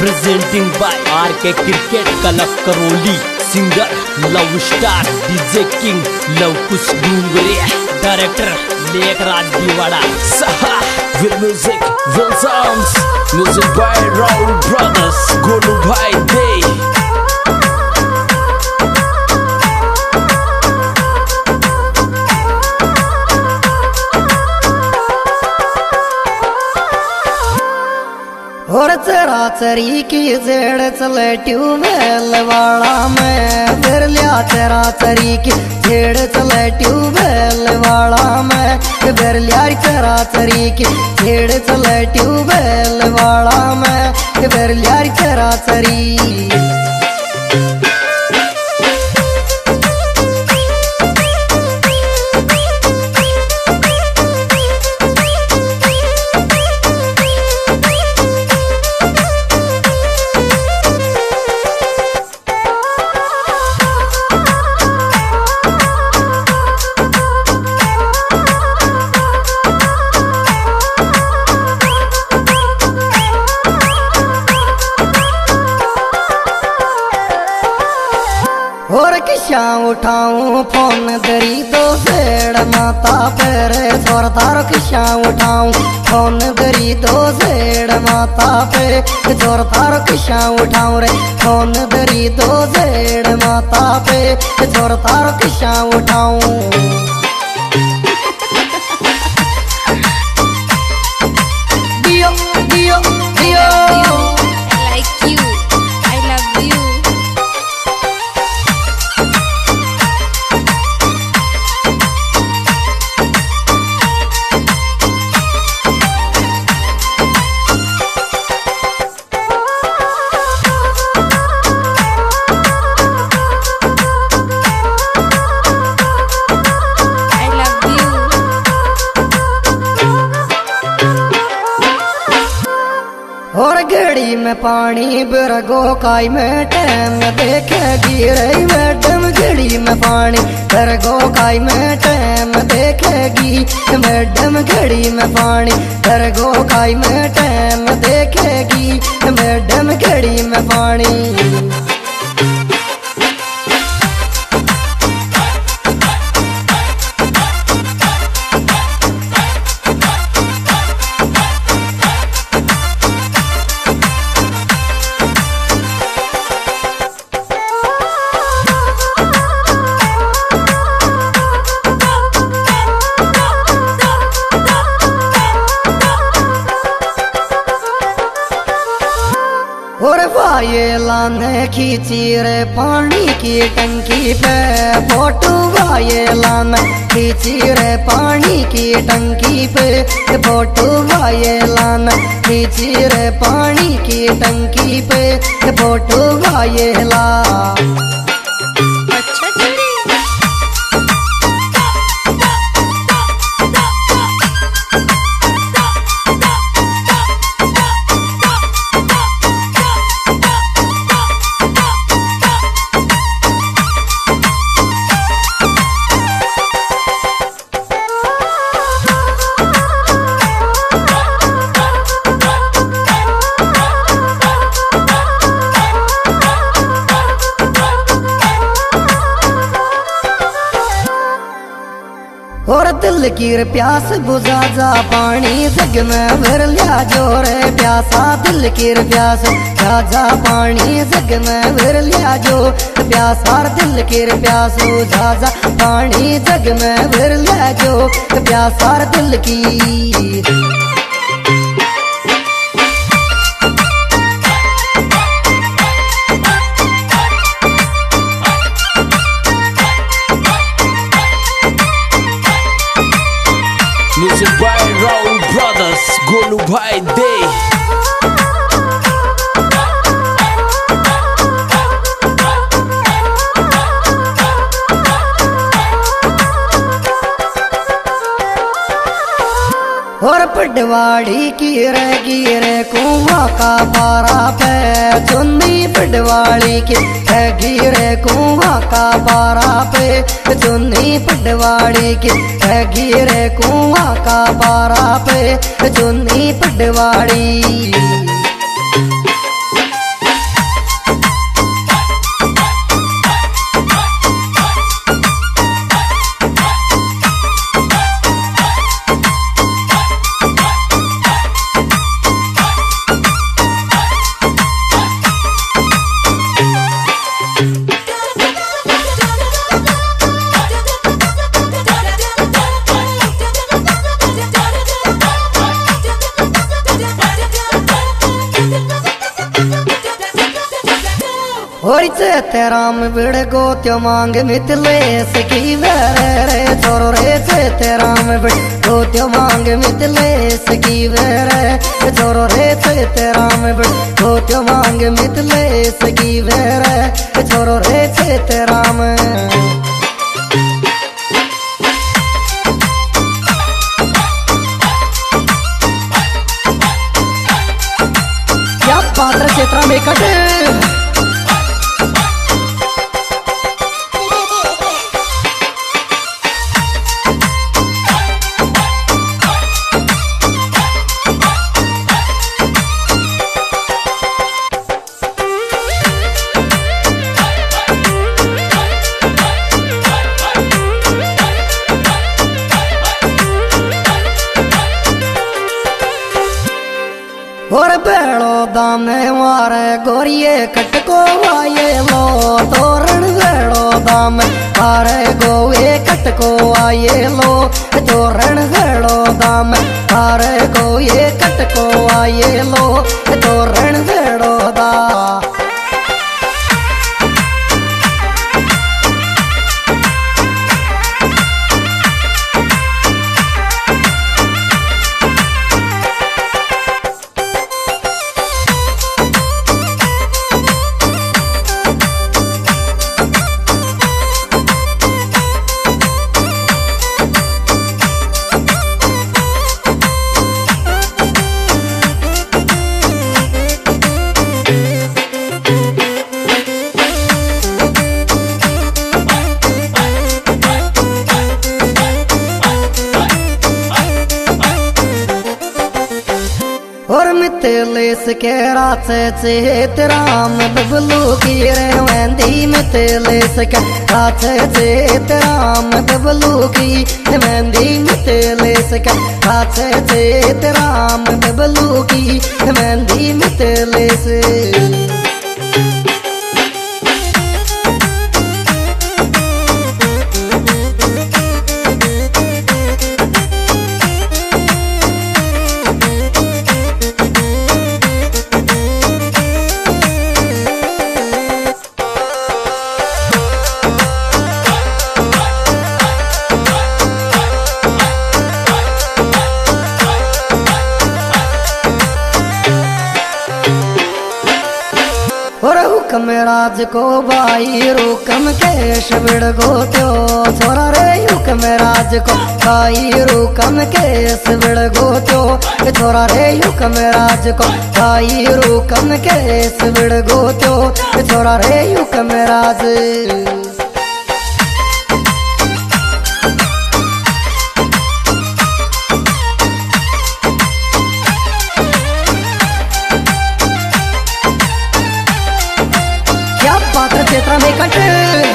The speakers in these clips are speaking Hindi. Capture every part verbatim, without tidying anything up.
Presenting by R K cricket club Karauli, singer love star DJ king love कुछ डूंगरे, डायरेक्टर लेखराज दिवाड़ा, सहा with music will sounds, music by Rahul brothers, Golu भाई दे। और चराचरी की जेड़ चले ट्यूबवेल वाला में, फिर लिया चराचरी की जेड़ चले ट्यूबवेल वाला में, फिर लिया चराचरी की जेड़ चले ट्यूबवेल वाला में, फिर लिया चराचरी। और किशा उठाऊं फोन दरी दो सेड़ माता पर, छोर तारो किशा उठाऊं फोन दरी दो सेड़ माता पे, छोर तारो किशा उठाऊं रे फोन दरी दो सेड़ माता पे, छोर तारो किशा उठाऊं। दियो दियो दियो I like you, I love you. और घड़ी में पानी बिरगो काई में टैम देखेगी रे मैडम, घड़ी में पानी बिरगो काई में टैम देखेगी मैडम, घड़ी में पानी बिरगो काई में टैम देखेगी मैडम, घड़ी में पानी। और वाये लाने खींची रे पानी की टंकी पे फोटो, वाये लाने खींची रे पानी की टंकी पे फोटो, वाये लाने खींची रे पानी की टंकी पे फोटो, वाये ला। और दिल की प्यास बुझा जा पानी जग में भर लिया जोरे प्यासा, दिल की प्यास बुझा जा पानी जग में भर लिया जो प्यासा, दिल की प्यास बुझा जा पानी जग में भर लिया जो प्यासा दिल की। Music by Rahul brothers, Golu भाई दे। और पटवाड़ी की रे गिरे कुआं का पारा पे, चुन्नी पटवाड़ी की है गिरे कुआं का पारा पे, चुन्नी पटवाड़ी की है गिरे कुआं का पारा पे, चुन्नी पटवाड़ी। और तेराम बिड़ गो त्यो मांग मितले सकी वेरे रे छोरो रे तेराम बिड़ गो त्यो मांग मितले सकी वेरे छोरो रे तेराम बिड़ गो त्यो मांग मितले सकी वेरे छोरो रे तेराम। क्या पात्र क्षेत्र में कटे और बेड़ो दामे मारे गोरिये कटको आये लो तोरण बेड़ो दामे मारे गोवे कटको आये लो तोरण बेड़ो दामे मारे गोये कटको आये लो तोरण बेड़ो दा। और मितलेस के रात चेत राम बबलू की रे मेहंदी मितलेस के रात चेत राम बबलू की मेहंदी मितलेस के रात चेत राम बबलू की मेहंदी मितलेस। और हुक्म राज को भाई रुकम केश बिड़ गो त्यो छोरा रे हुक्म राज को भाई रुकम केश बिड़ गो त्यो छोरा रे हुक्म राज को भाई रुकम केश बिड़ गो त्यो छोरा रे हुक्म राज। क्या पात्र क्षेत्र में कटे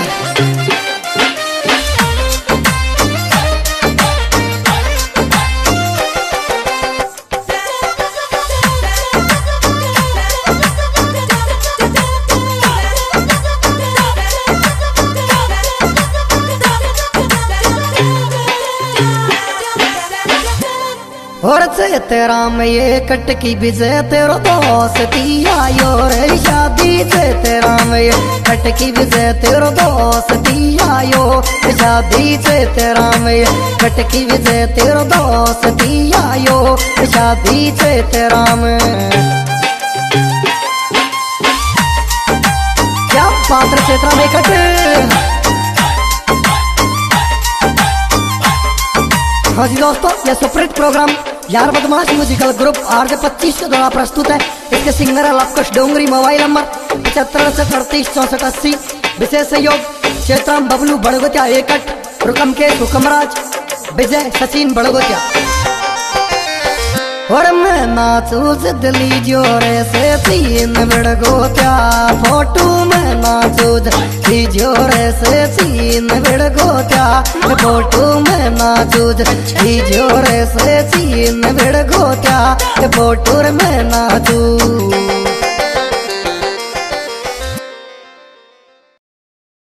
और तेरा में ये कटकी विजय तेरो दोस्ती आयो रे शादी से तेरा में ये कटकी विजय तेरो दोस्ती आयो शादी से तेरा में ये कटकी विजय तेरो दोस्ती आयो शादी से तेरा में। क्या पात्र क्षेत्र में कटे। हाँ जी दोस्तों, यह सुपरहिट प्रोग्राम यार बदमाश म्यूजिकल ग्रुप आर जे पच्चीस के द्वारा प्रस्तुत है। इसके सिंगर है लवकुश डोंगरी। मोबाइल नंबर पचहत्तर अड़सठ अड़तीस चौसठ अस्सी। विशेष सहयोग क्षेत्रम बबलू बड़गोतिया एकट, रुकम के हुकमराज विजय सचिन बड़गोतिया। और मैं नाचू दिल्ली जोरे से सीन बिड़गोत्या फोटू में नाचू दिल्ली जोरे से सीन बिड़गोत्या फोटू में नाचू दिल्ली जोरे से सीन बिड़गोत्या फोटू में नाचू।